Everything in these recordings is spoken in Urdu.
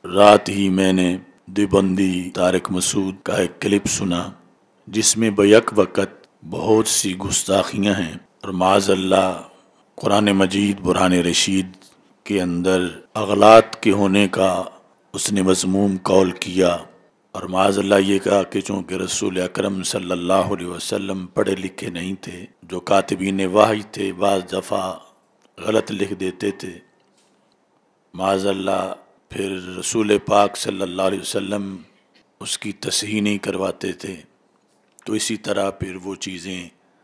رات ہی میں نے دیوبندی طارق مسعود کا ایک کلپ سنا جس میں بیک وقت بہت سی گستاخیاں ہیں اور معاذ اللہ قرآن مجید برہان رشید کے اندر اغلاط کے ہونے کا اس نے مذموم قول کیا، اور معاذ اللہ یہ کہا کہ چونکہ رسول اکرم صلی اللہ علیہ وسلم پڑھے لکھے نہیں تھے، جو کاتبین وحی تھے بعض دفعہ غلط لکھ دیتے تھے، معاذ اللہ پھر رسول پاک صلی اللہ علیہ وسلم اس کی تصحیح نہیں کرواتے تھے، تو اسی طرح پھر وہ چیزیں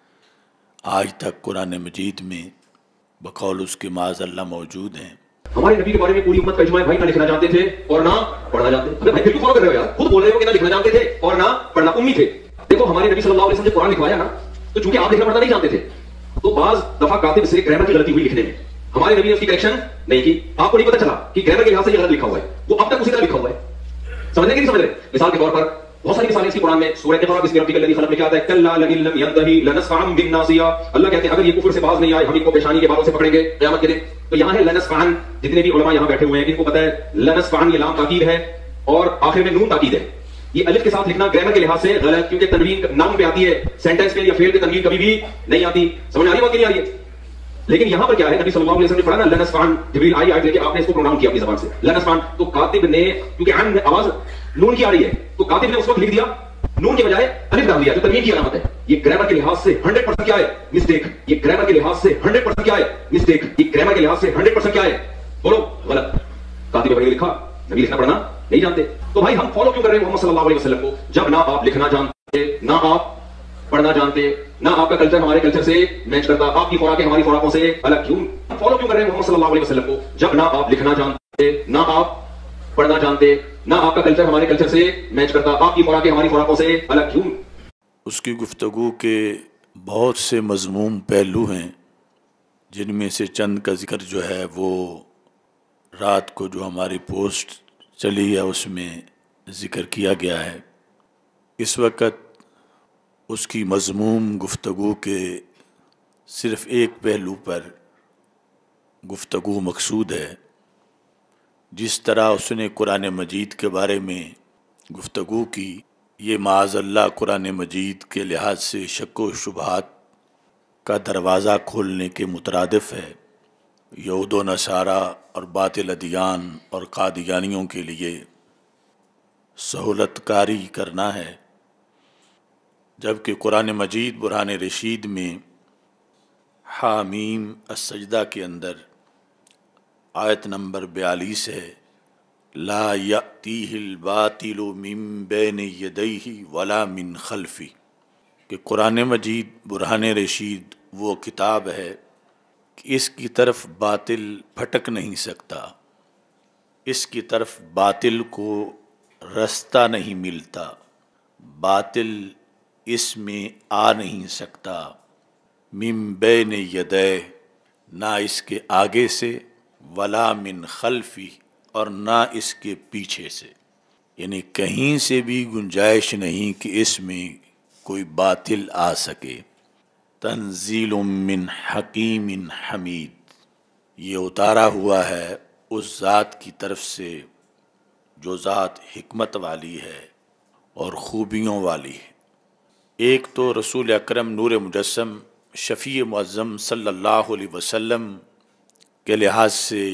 آج تک قرآن مجید میں بقول اس کے معاذ اللہ موجود ہیں۔ ہمارے نبی کے بارے میں پوری امت کا اجماع ہے، بھائی نہ لکھنا جانتے تھے اور نہ پڑھنا جانتے تھے۔ بھائی پھر کیوں فالو کر رہے ہو یار؟ خود بول رہے ہو کہ نہ لکھنا جانتے تھے اور نہ پڑھنا، امی تھے۔ دیکھو ہمارے نبی صلی اللہ علیہ وسلم نے قرآن لکھوایا نا، تو چونکہ آپ لکھنا پڑھنا نہیں جانتے تھے تو بعض دفعہ کاتب سے گرامر کی غلطی ہوئی لکھنے میں، ہمارے نبی نے اس کی کریکشن نہیں کی۔ آپ کو نہیں پتہ چلا کہ گرامر کے لحاظ سے یہ غلط لکھا ہوا ہے، وہ اب تک اسی طرح لکھا ہوا ہے۔ سمجھنے کی نہیں سمجھ رہے؟ مثال کے طور پر بہت ساری مثالیں اس کی قرآن میں سورہ اقرا بسم ربک الذی خلق میں کیا آتا ہے؟ کلا لئن لم ینتہی لنسفعا بالناصیہ۔ اللہ کہتے ہیں اگر یہ کفر سے باز نہیں آئے ہم ان کو پیشانی کے بالوں سے پکڑیں گے قیامت کے دن۔ تو یہاں ہے لنسفعا، جتنے بھی علماء یہاں بیٹھے ہوئے ہیں ان کو پتہ ہے لنسفعا یہ لام تاکید ہے اور آخر میں نون تاکید ہے۔ یہ الف کے ساتھ لکھنا گرامر کے لحاظ سے غلط، کیونکہ تنوین ناؤن پہ آتی ہے، سینٹینس پہ یا فعل پہ تنوین کبھی بھی نہیں آتی۔ سمجھ آ رہی ہے بات کہ نہیں آ رہی ہے؟ لیکن یہاں پر کیا ہے، نبی صلی اللہ علیہ وسلم نے پڑھا نا لنسفعن، جبریل آئی آیت لے کے آپ نے اس کو پروناؤن کیا اپنی زبان سے لنسفعن، تو کاتب نے کیونکہ عن میں آواز نون کی آ رہی ہے تو کاتب نے اس وقت لکھ دیا نون کے بجائے الف ڈال دیا جو تنوین کی علامت ہے۔ یہ گرامر کے لحاظ سے 100% کیا ہے؟ مسٹیک۔ یہ گرامر کے لحاظ سے 100% کیا ہے؟ مسٹیک۔ یہ گرامر کے لحاظ سے 100% کیا ہے؟ بولو غلط۔ کاتب نے لکھا، نبی لکھنا پڑھنا نہیں جانتے، تو بھائی ہم فالو کیوں کر رہے ہیں محمد صلی اللہ علیہ وسلم کو جب نہ آپ لکھنا جانتے نہ آپ پڑھنا جانتے، نہ آپ کا کلچر ہمارے کلچر سے میچ کرتا، آپ کی خوراکیں ہماری خوراکوں سے الگ؟ کیوں فالو کیوں کر رہے ہیں محمد صلی اللہ علیہ وسلم کو جب نہ آپ لکھنا جانتے نہ آپ پڑھنا جانتے، نہ آپ کا کلچر ہمارے کلچر سے میچ کرتا، آپ کی خوراکیں ہماری خوراکوں سے الگ؟ کیوں؟ اس کی گفتگو کے بہت سے مضموم پہلو ہیں، جن میں سے چند کا ذکر جو ہے وہ رات کو جو ہماری پوسٹ چلی ہے اس میں ذکر کیا گیا ہے۔ اس وقت اس کی مضموم گفتگو کے صرف ایک پہلو پر گفتگو مقصود ہے۔ جس طرح اس نے قرآن مجید کے بارے میں گفتگو کی، یہ معاذ اللہ قرآن مجید کے لحاظ سے شک و شبہات کا دروازہ کھولنے کے مترادف ہے۔ یہود و نصارہ اور باطل ادیان اور قادیانیوں کے لیے سہولت کاری کرنا ہے، جبکہ قرآن مجید برہان رشید میں حامیم السجدہ کے اندر آیت نمبر 42 ہے، لا یأتیہ الباطل من بین یدیہ ولا من خلفہ، کہ قرآن مجید برہان رشید وہ کتاب ہے کہ اس کی طرف باطل پھٹک نہیں سکتا، اس کی طرف باطل کو رستہ نہیں ملتا، باطل اس میں آ نہیں سکتا، من بین یدیہ، نہ اس کے آگے سے، ولا من خلفی، اور نہ اس کے پیچھے سے، یعنی کہیں سے بھی گنجائش نہیں کہ اس میں کوئی باطل آ سکے۔ تنزیل من حکیم حمید، یہ اتارا ہوا ہے اس ذات کی طرف سے جو ذات حکمت والی ہے اور خوبیوں والی ہے۔ ایک تو رسول اکرم نور مجسم شفیع معظم صلی اللہ علیہ وسلم کے لحاظ سے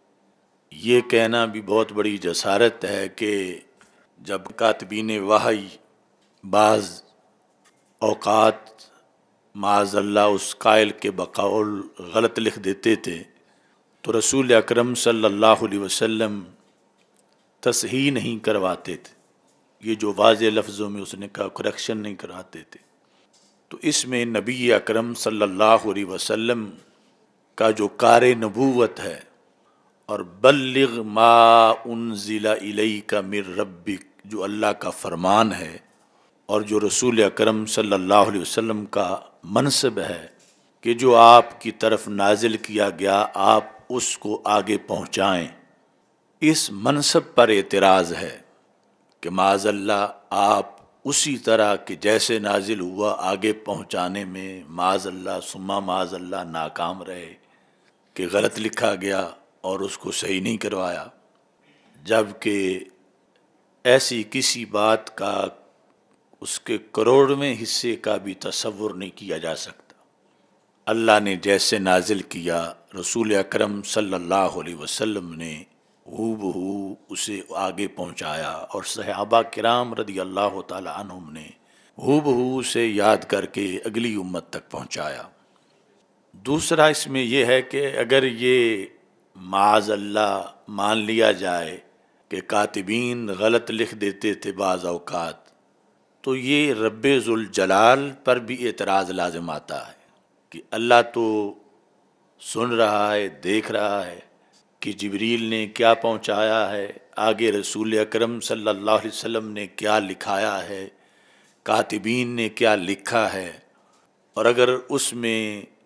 یہ کہنا بھی بہت بڑی جسارت ہے کہ جب کاتبین وحی بعض اوقات معاذ اللہ اس قائل کے بقول غلط لکھ دیتے تھے تو رسول اکرم صلی اللہ علیہ وسلم تصحیح نہیں کرواتے تھے، یہ جو واضح لفظوں میں اس نے کہا کریکشن نہیں کراتے تھے۔ تو اس میں نبی اکرم صلی اللہ علیہ وسلم کا جو کار نبوت ہے اور بلغ ما انزل الیک من ربک، جو اللہ کا فرمان ہے، اور جو رسول اکرم صلی اللہ علیہ وسلم کا منصب ہے کہ جو آپ کی طرف نازل کیا گیا آپ اس کو آگے پہنچائیں، اس منصب پر اعتراض ہے کہ معاذ اللہ آپ اسی طرح کہ جیسے نازل ہوا آگے پہنچانے میں معاذ اللہ ثم معاذ اللہ ناکام رہے، کہ غلط لکھا گیا اور اس کو صحیح نہیں کروایا، جبکہ ایسی کسی بات کا اس کے کروڑویں حصے کا بھی تصور نہیں کیا جا سکتا۔ اللہ نے جیسے نازل کیا رسول اکرم صلی اللہ علیہ وسلم نے ہو بہو اسے آگے پہنچایا، اور صحابہ کرام رضی اللہ تعالی عنہم نے ہو بہو اسے یاد کر کے اگلی امت تک پہنچایا۔ دوسرا اس میں یہ ہے کہ اگر یہ معاذ اللہ مان لیا جائے کہ کاتبین غلط لکھ دیتے تھے بعض اوقات، تو یہ رب ذوالجلال پر بھی اعتراض لازم آتا ہے کہ اللہ تو سن رہا ہے، دیکھ رہا ہے کہ جبریل نے کیا پہنچایا ہے، آگے رسول اکرم صلی اللہ علیہ وسلم نے کیا لکھایا ہے، کاتبین نے کیا لکھا ہے، اور اگر اس میں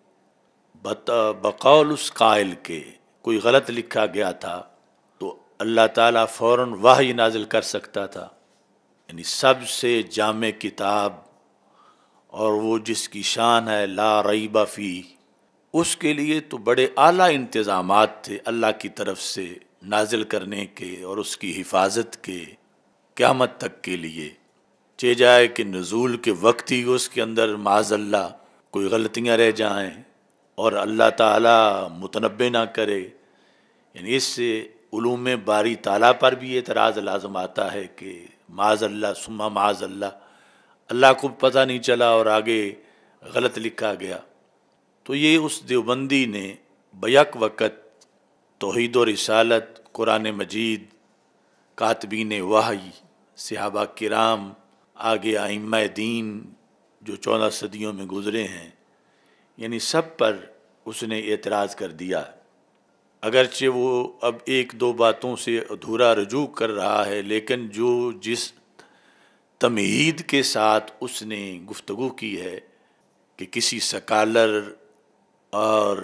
بقول اس قائل کے کوئی غلط لکھا گیا تھا تو اللہ تعالیٰ فوراً وحی نازل کر سکتا تھا۔ یعنی سب سے جامع کتاب اور وہ جس کی شان ہے لا ریب فی، اس کے لیے تو بڑے اعلیٰ انتظامات تھے اللہ کی طرف سے نازل کرنے کے اور اس کی حفاظت کے قیامت تک کے لیے، چہ جائے کہ نزول کے وقت ہی اس کے اندر معاذ اللہ کوئی غلطیاں رہ جائیں اور اللہ تعالیٰ متنبہ نہ کرے۔ یعنی اس سے علوم باری تعالیٰ پر بھی اعتراض لازم آتا ہے کہ معاذ اللہ ثم معاذ اللہ کو پتہ نہیں چلا اور آگے غلط لکھا گیا۔ تو یہ اس دیوبندی نے بیک وقت توحید و رسالت، قرآن مجید، کاتبین وحی، صحابہ کرام، آگے ائمہ دین جو 14 صدیوں میں گزرے ہیں، یعنی سب پر اس نے اعتراض کر دیا۔ اگرچہ وہ اب ایک دو باتوں سے ادھورا رجوع کر رہا ہے، لیکن جس تمہید کے ساتھ اس نے گفتگو کی ہے کہ کسی سکالر اور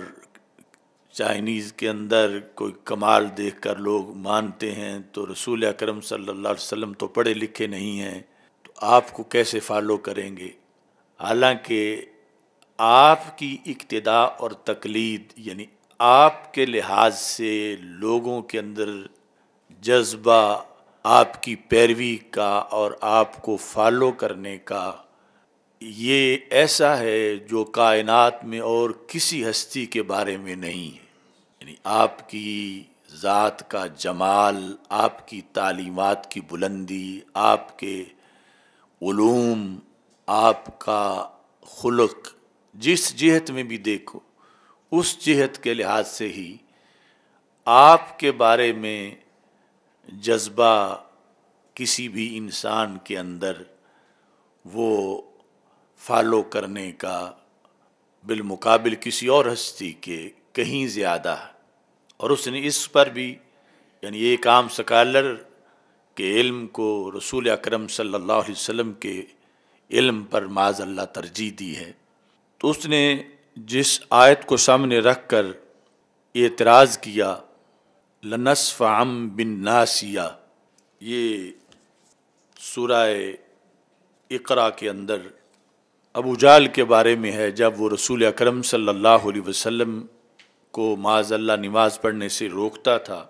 چائنیز کے اندر کوئی کمال دیکھ کر لوگ مانتے ہیں، تو رسول اکرم صلی اللہ علیہ وسلم تو پڑھے لکھے نہیں ہیں، تو آپ کو کیسے فالو کریں گے؟ حالانکہ آپ کی اقتداء اور تقلید، یعنی آپ کے لحاظ سے لوگوں کے اندر جذبہ آپ کی پیروی کا اور آپ کو فالو کرنے کا، یہ ایسا ہے جو کائنات میں اور کسی ہستی کے بارے میں نہیں ہے۔ یعنی آپ کی ذات کا جمال، آپ کی تعلیمات کی بلندی، آپ کے علوم، آپ کا خلق، جس جہت میں بھی دیکھو اس جہت کے لحاظ سے ہی آپ کے بارے میں جذبہ کسی بھی انسان کے اندر وہ فالو کرنے کا بالمقابل کسی اور ہستی کے کہیں زیادہ ہے۔ اور اس نے اس پر بھی، یعنی ایک عام سکالر کے علم کو رسول اکرم صلی اللہ علیہ وسلم کے علم پر معاذ اللہ ترجیح دی ہے۔ تو اس نے جس آیت کو سامنے رکھ کر اعتراض کیا، لَنَصْفَعًا بِالنَّاسِیَہ، یہ سورہ اقرا کے اندر ابو جہل کے بارے میں ہے، جب وہ رسول اکرم صلی اللہ علیہ وسلم کو معاذ اللہ نماز پڑھنے سے روکتا تھا،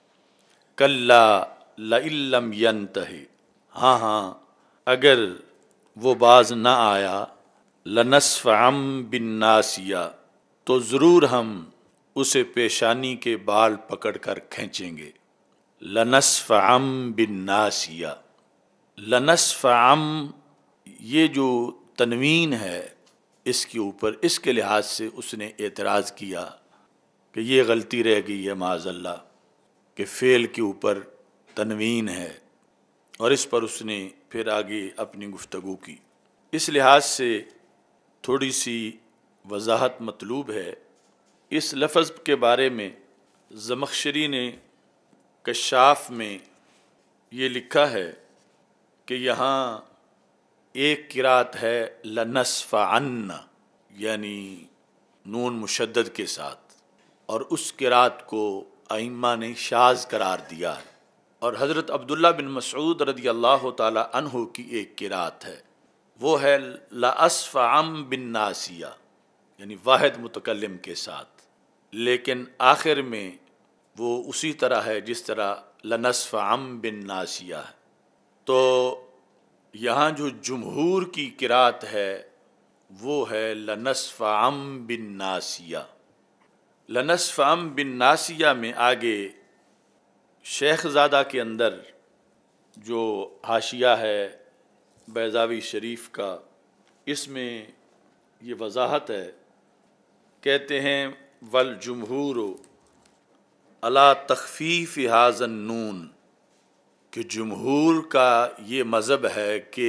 کَلَّا لَئِن لَّمْ يَنْتَهِ، ہاں اگر وہ باز نہ آیا، لَنَصْفَعًا بِالنَّاسِیَہ، تو ضرور ہم اسے پیشانی کے بال پکڑ کر کھینچیں گے۔ لَنَصْفَعًا بِالنَّاسِیَہ، لَنَصْفَعًا، یہ جو تنوین ہے اس کے اوپر، اس کے لحاظ سے اس نے اعتراض کیا کہ یہ غلطی رہ گئی ہے معاذ اللہ کہ فعل کے اوپر تنوین ہے، اور اس پر اس نے پھر آگے اپنی گفتگو کی۔ اس لحاظ سے تھوڑی سی وضاحت مطلوب ہے۔ اس لفظ کے بارے میں زمخشری نے کشاف میں یہ لکھا ہے کہ یہاں ایک قرات ہے لَنَصْفَعَنَّ، یعنی نون مشدد کے ساتھ، اور اس قرات کو ائمہ نے شاذ قرار دیا ہے، اور حضرت عبداللہ بن مسعود رضی اللہ تعالی عنہ کی ایک قرات ہے، وہ ہے لَأَصْفَعًا بِالنَّاسِیَہ، یعنی واحد متکلم کے ساتھ، لیکن آخر میں وہ اسی طرح ہے جس طرح لنصفعن بالناسیہ، تو یہاں جو جمہور کی قرات ہے وہ ہے لنصفعن بالناسیہ۔ لنصفعن بالناسیہ میں آگے شیخ زادہ کے اندر جو حاشیہ ہے بیضاوی شریف کا، اس میں یہ وضاحت ہے، کہتے ہیں والجمہور علی تخفیف ھذا النون، کہ جمہور کا یہ مذہب ہے کہ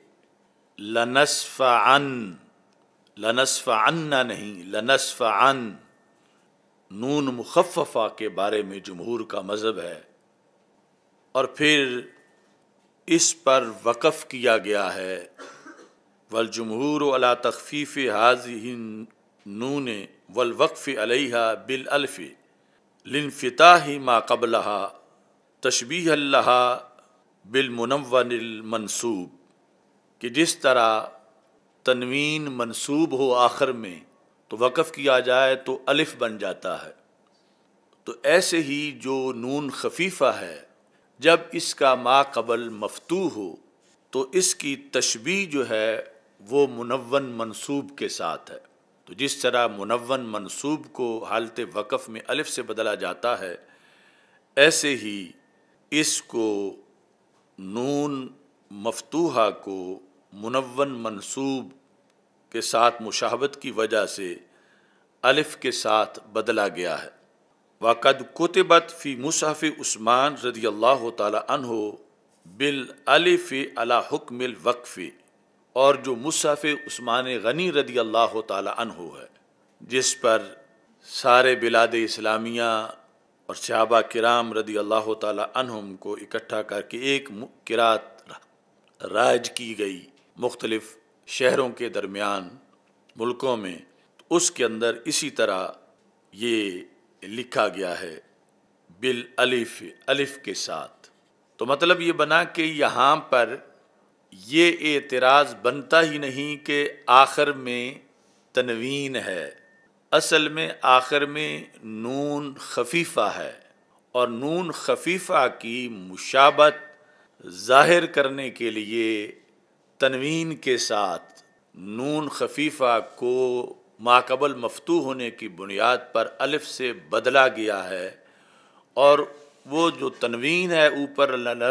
لنصفعن نہیں لنصفعن، نون مخففہ کے بارے میں جمہور کا مذہب ہے، اور پھر اس پر وقف کیا گیا ہے والجمہور علی تخفیف ھذہ النون والوقف علیہا بالالف لانفتاح ما قبلہا تشبیہا لہا بالمنون المنصوب، کہ جس طرح تنوین منصوب ہو آخر میں تو وقف کیا جائے تو الف بن جاتا ہے، تو ایسے ہی جو نون خفیفہ ہے جب اس کا ما قبل مفتوح ہو تو اس کی تشبیہ جو ہے وہ منون منصوب کے ساتھ ہے، تو جس طرح منون منصوب کو حالت وقف میں الف سے بدلا جاتا ہے، ایسے ہی اس کو نون مفتوحہ کو منون منصوب کے ساتھ مشابہت کی وجہ سے الف کے ساتھ بدلا گیا ہے۔ وقد کتبت فی مصحف عثمان رضی اللہ تعالی عنہ بالالف علی حکم الوقف، اور جو مصحف عثمان غنی رضی اللہ تعالی عنہ ہے جس پر سارے بلاد اسلامیہ اور صحابہ کرام رضی اللہ تعالی عنہم کو اکٹھا کر کے ایک قرات رائج کی گئی مختلف شہروں کے درمیان ملکوں میں، تو اس کے اندر اسی طرح یہ لکھا گیا ہے بالالف، الف کے ساتھ۔ تو مطلب یہ بنا کہ یہاں پر یہ اعتراض بنتا ہی نہیں کہ آخر میں تنوین ہے، اصل میں آخر میں نون خفیفہ ہے، اور نون خفیفہ کی مشابہت ظاہر کرنے کے لیے تنوین کے ساتھ نون خفیفہ کو ماقبل مفتوح ہونے کی بنیاد پر الف سے بدلا گیا ہے، اور وہ جو تنوین ہے اوپر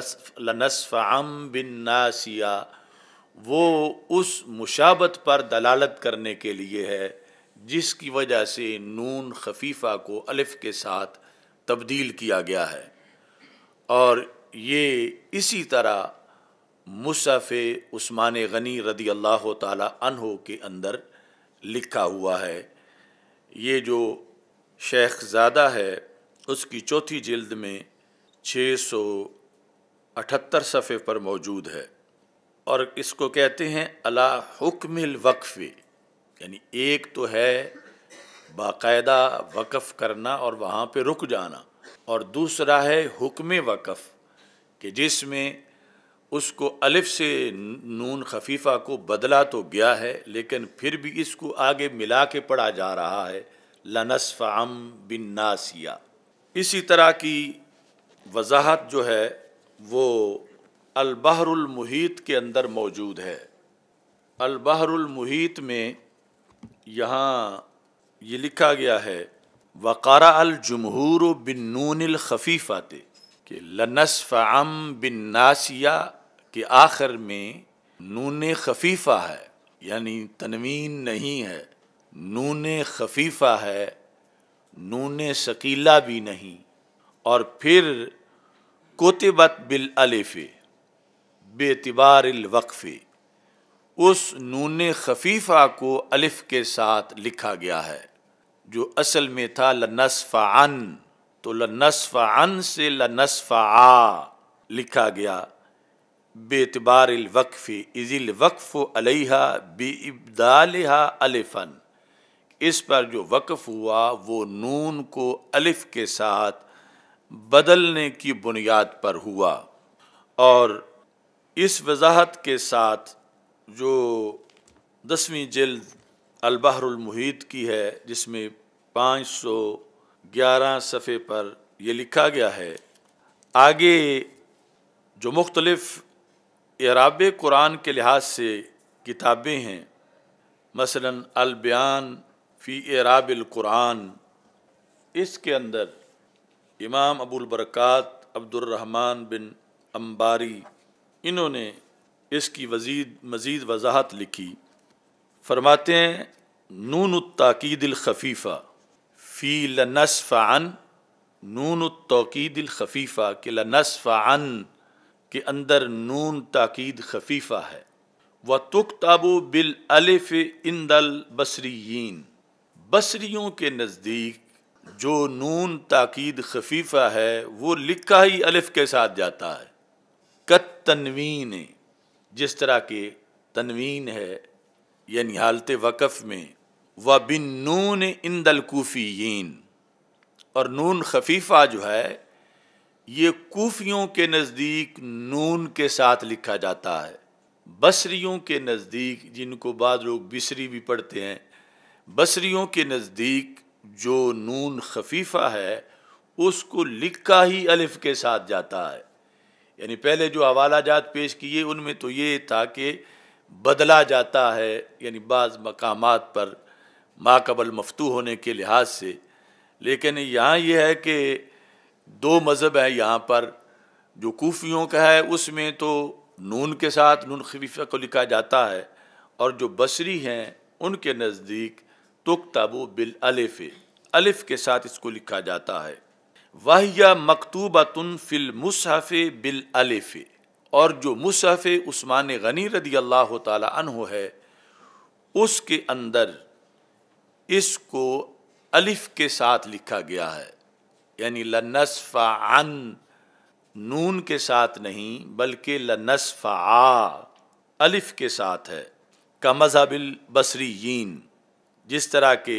لنصفعن بالناسیہ، وہ اس مشابہت پر دلالت کرنے کے لیے ہے جس کی وجہ سے نون خفیفہ کو الف کے ساتھ تبدیل کیا گیا ہے، اور یہ اسی طرح مصحف عثمان غنی رضی اللہ تعالی عنہ کے اندر لکھا ہوا ہے۔ یہ جو شیخ زادہ ہے اس کی چوتھی جلد میں 678 صفحے پر موجود ہے، اور اس کو کہتے ہیں علی حکم الوقف، یعنی ایک تو ہے باقاعدہ وقف کرنا اور وہاں پہ رک جانا، اور دوسرا ہے حکم وقف کہ جس میں اس کو الف سے نون خفیفہ کو بدلا تو گیا ہے لیکن پھر بھی اس کو آگے ملا کے پڑھا جا رہا ہے لنصفعن بالناسیہ۔ اسی طرح کی وضاحت جو ہے وہ البحر المحیط کے اندر موجود ہے۔ البحر المحیط میں یہاں یہ لکھا گیا ہے وقرأ الجمہور بالنون الخفیفۃ، کہ لنصفعن بالناسیہ کے آخر میں نون خفیفہ ہے، یعنی تنوین نہیں ہے، نون خفیفہ ہے، نون ثقیلہ بھی نہیں، اور پھر کتبت بالالف باعتبار الوقف، اس نون خفیفہ کو الف کے ساتھ لکھا گیا ہے جو اصل میں تھا لنصفعن، تو لنصفعن سے لنصفعا لکھا گیا باعتبار الوقف اذ الوقف علیہا بابدالہا الفا، اس پر جو وقف ہوا وہ نون کو الف کے ساتھ بدلنے کی بنیاد پر ہوا۔ اور اس وضاحت کے ساتھ جو 10ویں جلد البحر المحیط کی ہے جس میں 511 صفحے پر یہ لکھا گیا ہے آگے جو مختلف اعراب قرآن کے لحاظ سے کتابیں ہیں، مثلا البیان فی اعراب القرآن، اس کے اندر امام ابو البرکات عبد الرحمن بن انباری انہوں نے اس کی مزید وضاحت لکھی۔ فرماتے ہیں نون التاکید الخفیفہ فی لنصف عن، نون التوکید الخفیفہ کہ لنصف عن کے اندر نون تاکید خفیفہ ہے۔ وَتُكْتَبُ بِالْأَلِفِ عِنْدَ الْبَصْرِيِّينَ، بصریوں کے نزدیک جو نون تاکید خفیفہ ہے وہ لکھا ہی الف کے ساتھ جاتا ہے۔ کالتنوین، جس طرح کہ تنوین ہے یعنی حالت وقف میں، وَبِالنُّونِ عِنْدَ الْكُوفِيِّينَ، اور نون خفیفہ جو ہے یہ کوفیوں کے نزدیک نون کے ساتھ لکھا جاتا ہے۔ بصریوں کے نزدیک، جن کو بعض لوگ بصری بھی پڑھتے ہیں، بصریوں کے نزدیک جو نون خفیفہ ہے اس کو لکھا ہی الف کے ساتھ جاتا ہے۔ یعنی پہلے جو حوالہ جات پیش کیے ان میں تو یہ تھا کہ بدلا جاتا ہے، یعنی بعض مقامات پر ما قبل مفتوح ہونے کے لحاظ سے، لیکن یہاں یہ ہے کہ دو مذہب ہیں یہاں پر۔ جو کوفیوں کا ہے اس میں تو نون کے ساتھ نون خفیفہ کو لکھا جاتا ہے، اور جو بصری ہیں ان کے نزدیک تکتب بالالف، الف کے ساتھ اس کو لکھا جاتا ہے۔ وَهِيَ مَكْتُوبَةٌ فِي الْمُصْحَفِ بِالْأَلِفِ، اور جو مصحف عثمان غنی رضی اللہ تعالی عنہ ہے اس کے اندر اس کو الف کے ساتھ لکھا گیا ہے، یعنی لنصف عن، نون کے ساتھ نہیں بلکہ لنصف ع الف کے ساتھ ہے۔ کمذہب البصریین، جس طرح کہ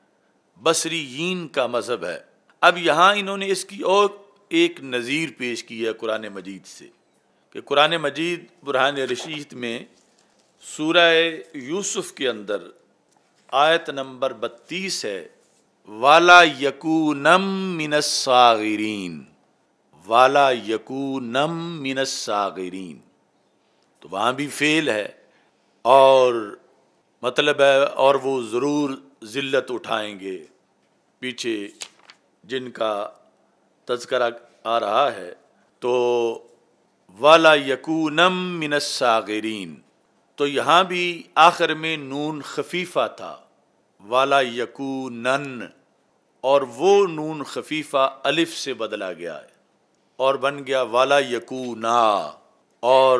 بصریین کا مذہب ہے۔ اب یہاں انہوں نے اس کی اور ایک نظیر پیش کی ہے قرآن مجید سے، کہ قرآن مجید برہان رشید میں سورہ یوسف کے اندر آیت نمبر 32 ہے، وَلَا يَكُونَمْ مِنَ الصَّاغِرِينَ، وَلَا يَكُونَمْ مِنَ الصَّاغِرِينَ، تو وہاں بھی فعل ہے اور مطلب ہے اور وہ ضرور ذلت اٹھائیں گے، پیچھے جن کا تذکرہ آ رہا ہے۔ تو وَلَا يَكُونَمْ مِنَ الصَّاغِرِينَ، تو یہاں بھی آخر میں نون خفیفہ تھا، وَلَا يَكُونَنْ، اور وہ نون خفیفہ الف سے بدلا گیا ہے اور بن گیا وَلَا يَكُونَا، اور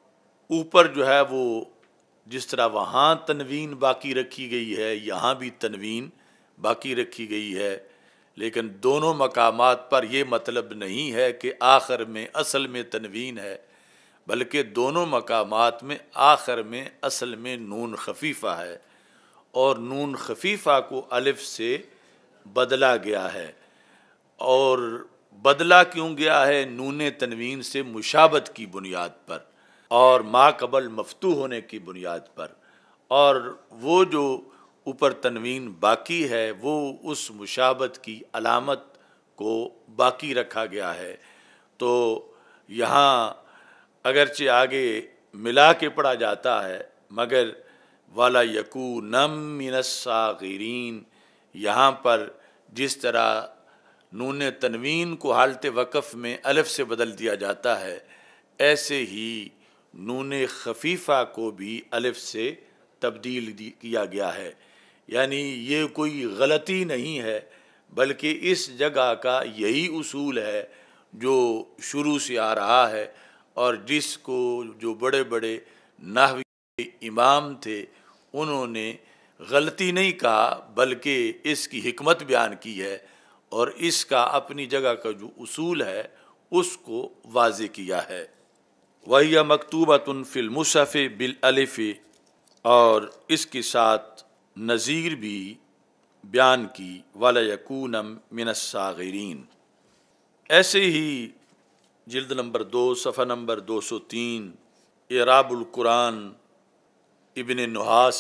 اوپر جو ہے وہ جس طرح وہاں تنوین باقی رکھی گئی ہے یہاں بھی تنوین باقی رکھی گئی ہے، لیکن دونوں مقامات پر یہ مطلب نہیں ہے کہ آخر میں اصل میں تنوین ہے، بلکہ دونوں مقامات میں آخر میں اصل میں نون خفیفہ ہے، اور نون خفیفہ کو الف سے بدلا گیا ہے۔ اور بدلا کیوں گیا ہے؟ نون تنوین سے مشابت کی بنیاد پر اور ما قبل مفتوح ہونے کی بنیاد پر، اور وہ جو اوپر تنوین باقی ہے وہ اس مشابت کی علامت کو باقی رکھا گیا ہے۔ تو یہاں اگرچہ آگے ملا کے پڑھا جاتا ہے مگر وَلَا يَكُونَمْ مِنَ الصَّاغِرِينَ، یہاں پر جس طرح نون تنوین کو حالت وقف میں الف سے بدل دیا جاتا ہے، ایسے ہی نون خفیفہ کو بھی الف سے تبدیل کیا گیا ہے۔ یعنی یہ کوئی غلطی نہیں ہے بلکہ اس جگہ کا یہی اصول ہے جو شروع سے آ رہا ہے، اور جس کو جو بڑے بڑے نحوی امام تھے انہوں نے غلطی نہیں کہا بلکہ اس کی حکمت بیان کی ہے، اور اس کا اپنی جگہ کا جو اصول ہے اس کو واضح کیا ہے۔ وَهِيَ مَكْتُوبَةٌ فِي الْمُصْحَفِ بِالْأَلِفِ، اور اس کے ساتھ نظیر بھی بیان کی وَلَا يَكُونَ مِنَ الصَّاغِرِينَ۔ ایسے ہی جلد نمبر 2 صفحہ نمبر 203 اعراب القرآن ابن نحاس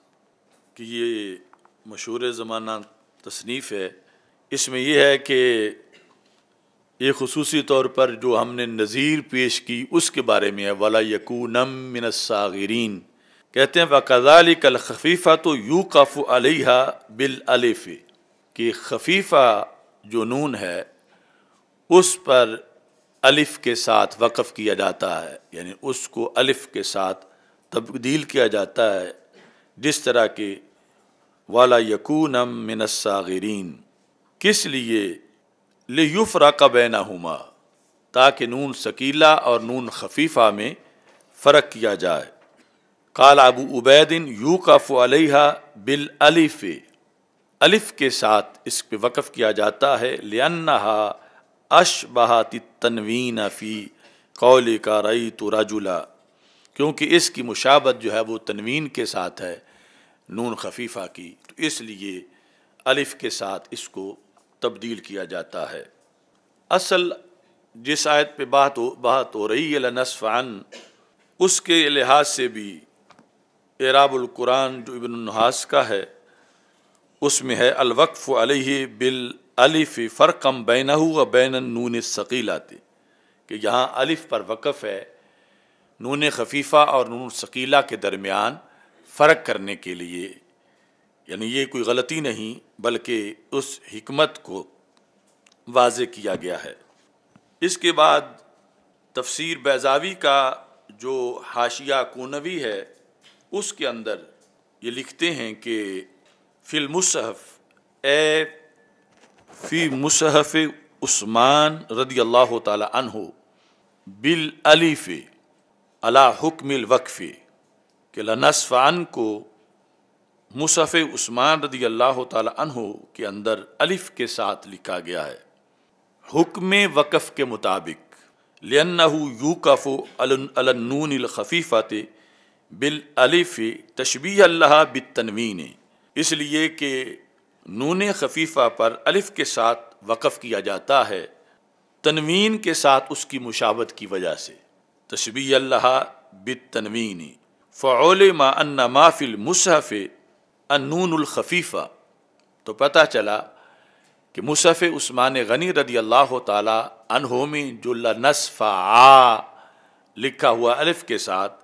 کی یہ مشہور زمانہ تصنیف ہے، اس میں یہ ہے کہ یہ خصوصی طور پر جو ہم نے نظیر پیش کی اس کے بارے میں ہے وَلَا يَكُونَ مِنَ الصَّاغِرِينَ، کہتے ہیں وَكَذَلِكَ الْخَفِيفَةُ يُوقَفُ عَلَيْهَا بِالْأَلِفِ، کہ خفیفہ جو نون ہے اس پر الف کے ساتھ وقف کیا جاتا ہے، یعنی اس کو الف کے ساتھ تبدیل کیا جاتا ہے، جس طرح کہ وَلَا يَكُونَ مِنَ الصَّاغِرِينَ، کس لیے لِيُفْرَقَ بَيْنَهُمَا، تاکہ نون ثقیلہ اور نون خفیفہ میں فرق کیا جائے۔ قال ابو عبید یوقف علیہا بالالف، الف کے ساتھ اس پہ وقف کیا جاتا ہے، لأنہا اشبہت التنوین فی قولک رأیت رجلا، کیونکہ اس کی مشابہت جو ہے وہ تنوین کے ساتھ ہے نون خفیفہ کی، تو اس لیے الف کے ساتھ اس کو تبدیل کیا جاتا ہے۔ اصل جس آیت پہ بات ہو رہی ہے لنسفعن، اس کے لحاظ سے بھی اعراب القرآن جو ابن النحاس کا ہے اس میں ہے الوقف علیہ بالالف فرقا بینہ و بین النون الثقیلۃ، کہ یہاں الف پر وقف ہے نون خفیفہ اور نون ثقیلہ کے درمیان فرق کرنے کے لیے، یعنی یہ کوئی غلطی نہیں بلکہ اس حکمت کو واضح کیا گیا ہے۔ اس کے بعد تفسیر بیضاوی کا جو حاشیہ کونوی ہے اس کے اندر یہ لکھتے ہیں کہ فی المصحف، اے فی مصحف عثمان رضی اللہ تعالی عنہ بالالف علی حکم الوقف، کہ لنسفعن کو مصحف عثمان رضی اللہ تعالی عنہ کے اندر الف کے ساتھ لکھا گیا ہے حکم وقف کے مطابق، لأنہ یوقف علی النون الخفیفۃ بالالف تشبیہ لہا بالتنوین، اس لیے کہ نون خفیفہ پر الف کے ساتھ وقف کیا جاتا ہے تنوین کے ساتھ اس کی مشابہت کی وجہ سے، تشبیہ لہا بالتنوین، فعلم ان ما فی المصحف النون الخفیفہ، تو پتہ چلا کہ مصحف عثمان غنی رضی اللہ تعالی عنہ میں جو لنسفعا لکھا ہوا الف کے ساتھ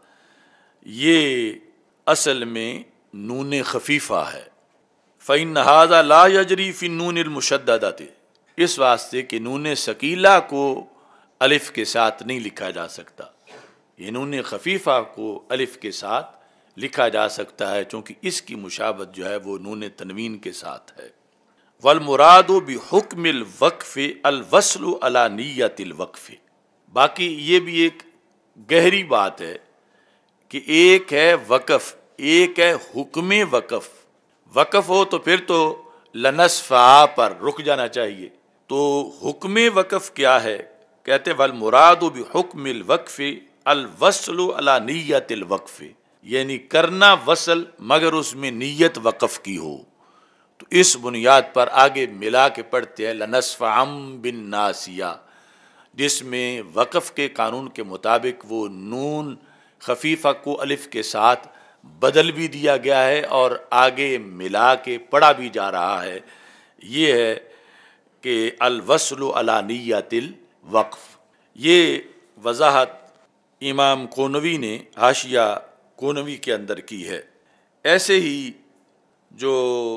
یہ اصل میں نون خفیفہ ہے، فإن هذا لا يجری فی النون المشددۃ، اس واسطے کہ نون ثقیلہ کو الف کے ساتھ نہیں لکھا جا سکتا، یہ نون خفیفہ کو الف کے ساتھ لکھا جا سکتا ہے چونکہ اس کی مشابہت جو ہے وہ نون تنوین کے ساتھ ہے۔ والمراد بحکم الوقف الوصل علی نیت الوقف، باقی یہ بھی ایک گہری بات ہے کہ ایک ہے وقف، ایک ہے حکم وقف، وقف ہو تو پھر تو لنسفعا پر رک جانا چاہیے، تو حکم وقف کیا ہے؟ کہتے والمراد بحکم الوقف الوصل علی نیت الوقف، یعنی کرنا وصل مگر اس میں نیت وقف کی ہو، تو اس بنیاد پر آگے ملا کے پڑھتے ہیں لنسفعا بالناسیہ، جس میں وقف کے قانون کے مطابق وہ نون خفیفہ کو الف کے ساتھ بدل بھی دیا گیا ہے اور آگے ملا کے پڑھا بھی جا رہا ہے، یہ ہے کہ الوصل علی نیت الوقف۔ یہ وضاحت امام کونوی نے حاشیہ کونوی کے اندر کی ہے۔ ایسے ہی جو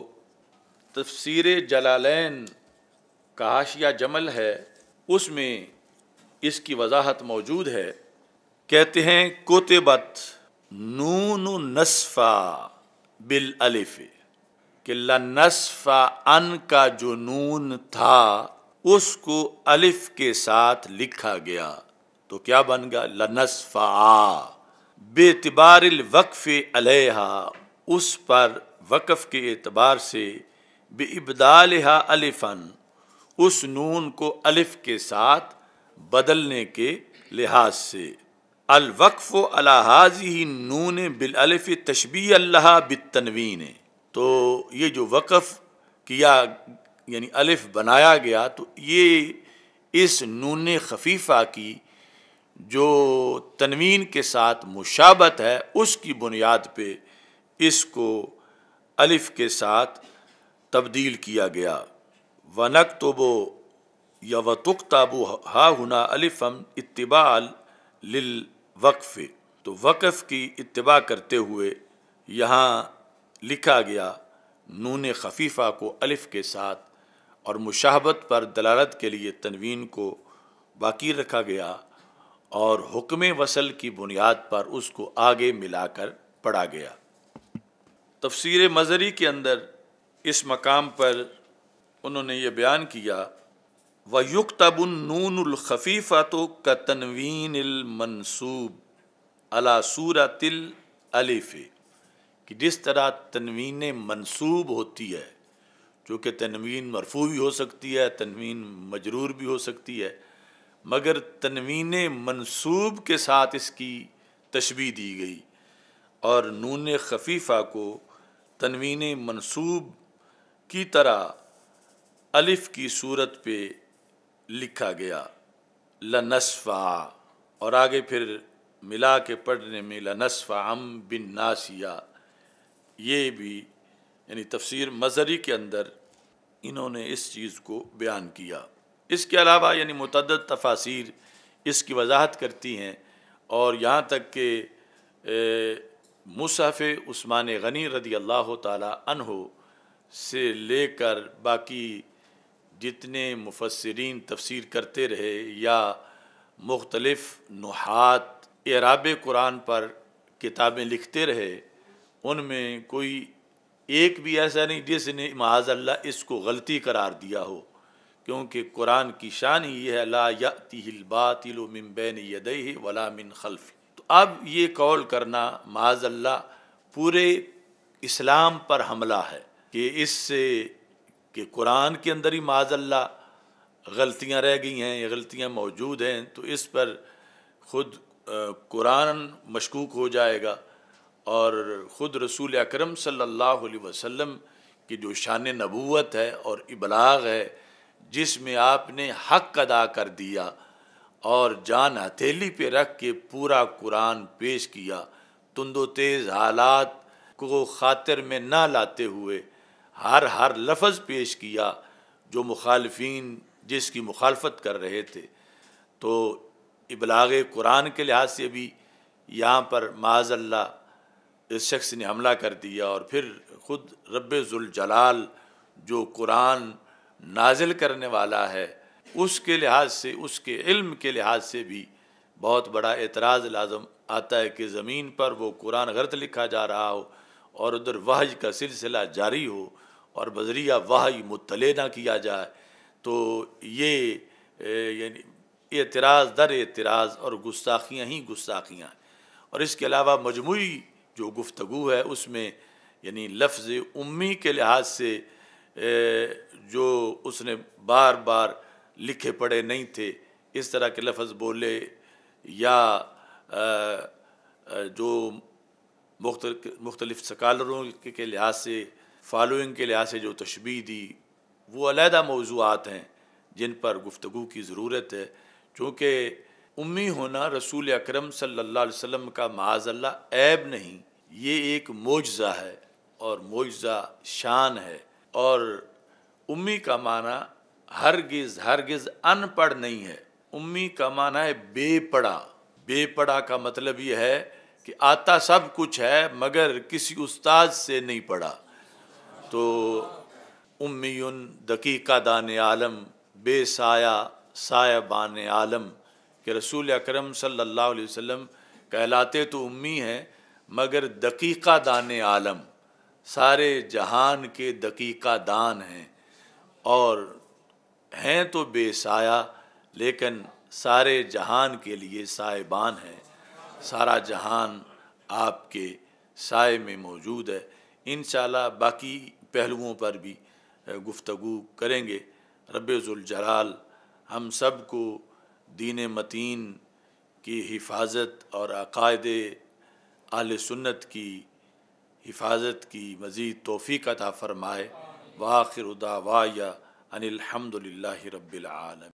تفسیر جلالین کا حاشیہ جمل ہے اس میں اس کی وضاحت موجود ہے، کہتے ہیں کتبت نون نسفا بالالف، کہ لنسفعن کا جو نون تھا اس کو الف کے ساتھ لکھا گیا تو کیا بن گیا؟ لنسفعا، بے اعتبار الوقف علیہا، اس پر وقف کے اعتبار سے، بے ابدالہا الفن، اس نون کو الف کے ساتھ بدلنے کے لحاظ سے، الوقف علی ہذہ النون بالالف تشبیہ لہا بالتنوین، تو یہ جو وقف کیا یعنی الف بنایا گیا تو یہ اس نون خفیفہ کی جو تنوین کے ساتھ مشابہت ہے اس کی بنیاد پہ اس کو الف کے ساتھ تبدیل کیا گیا۔ وَنَكْتُبُ یا وتکتب ہا ہنا الفم اتباع للوقف، تو وقف کی اتباع کرتے ہوئے یہاں لکھا گیا نون خفیفہ کو الف کے ساتھ، اور مشابہت پر دلالت کے لیے تنوین کو باقی رکھا گیا، اور حکم وصل کی بنیاد پر اس کو آگے ملا کر پڑھا گیا۔ تفسیر مظہری کے اندر اس مقام پر انہوں نے یہ بیان کیا وَيُكْتَبُ النُّونُ الْخَفِيفَةُ كَتَنْوِينِ الْمَنْصُوبِ عَلَى صُورَةِ الْأَلِفِ، کہ جس طرح تنوین منصوب ہوتی ہے، جو کہ تنوین مرفوع بھی ہو سکتی ہے، تنوین مجرور بھی ہو سکتی ہے، مگر تنوین منصوب کے ساتھ اس کی تشبیہ دی گئی، اور نون خفیفہ کو تنوین منصوب کی طرح الف کی صورت پہ لکھا گیا لنصفع، اور آگے پھر ملا کے پڑھنے میں لنصفعا بالناصیہ، یہ بھی یعنی تفسیر مظہری کے اندر انہوں نے اس چیز کو بیان کیا۔ اس کے علاوہ یعنی متعدد تفاسیر اس کی وضاحت کرتی ہیں، اور یہاں تک کہ مصحف عثمان غنی رضی اللہ تعالی عنہ سے لے کر باقی جتنے مفسرین تفسیر کرتے رہے یا مختلف نحات اعراب قرآن پر کتابیں لکھتے رہے، ان میں کوئی ایک بھی ایسا نہیں جس نے معاذ اللہ اس کو غلطی قرار دیا ہو، کیونکہ قرآن کی شان ہی یہ ہے لا یأتیہ الباطل من بین یدیہ ولا من خلفہ۔ تو اب یہ قول کرنا معاذ اللہ پورے اسلام پر حملہ ہے کہ اس سے کہ قرآن کے اندر ہی معاذ اللہ غلطیاں رہ گئی ہیں یا غلطیاں موجود ہیں، تو اس پر خود قرآن مشکوک ہو جائے گا، اور خود رسول اکرم صلی اللہ علیہ وسلم کی جو شان نبوت ہے اور ابلاغ ہے، جس میں آپ نے حق ادا کر دیا اور جان ہتھیلی پہ رکھ کے پورا قرآن پیش کیا، تند و تیز حالات کو خاطر میں نہ لاتے ہوئے ہر لفظ پیش کیا جو مخالفین جس کی مخالفت کر رہے تھے، تو ابلاغ قرآن کے لحاظ سے بھی یہاں پر معاذ اللہ اس شخص نے حملہ کر دیا، اور پھر خود رب ذوالجلال جو قرآن نازل کرنے والا ہے اس کے لحاظ سے، اس کے علم کے لحاظ سے بھی بہت بڑا اعتراض لازم آتا ہے کہ زمین پر وہ قرآن غلط لکھا جا رہا ہو اور ادھر وحی کا سلسلہ جاری ہو اور بذریعہ وحی مطلع نہ کیا جائے، تو یہ یعنی اعتراض در اعتراض اور گستاخیاں ہی گستاخیاں ہیں۔ اور اس کے علاوہ مجموعی جو گفتگو ہے اس میں یعنی لفظ امی کے لحاظ سے جو اس نے بار بار لکھے پڑھے نہیں تھے، اس طرح کے لفظ بولے، یا جو مختلف سکالروں کے لحاظ سے فالوئنگ کے لحاظ سے جو تشبیہ دی، وہ علیحدہ موضوعات ہیں جن پر گفتگو کی ضرورت ہے، چونکہ امی ہونا رسول اکرم صلی اللہ علیہ وسلم کا معاذ اللہ عیب نہیں، یہ ایک معجزہ ہے اور معجزہ شان ہے، اور امی کا معنی ہرگز ان پڑھ نہیں ہے، امی کا معنی ہے بے پڑھا۔ بے پڑھا کا مطلب یہ ہے کہ آتا سب کچھ ہے مگر کسی استاد سے نہیں پڑھا، تو امی دقیقہ دان عالم، بے سایہ سایہ بان عالم، کہ رسول اکرم صلی اللہ علیہ وسلم کہلاتے تو امی ہیں مگر دقیقہ دان عالم، سارے جہان کے دقیقہ دان ہیں، اور ہیں تو بے سایہ لیکن سارے جہان کے لیے سائبان ہیں، سارا جہان آپ کے سائے میں موجود ہے۔ انشاءاللہ باقی پہلوؤں پر بھی گفتگو کریں گے۔ رب ذوالجلال ہم سب کو دین متین کی حفاظت اور عقائد اہل سنت کی حفاظت کی مزید توفیق عطا فرمائے۔ وآخر دعوایا ان الحمد للہ رب العالمین۔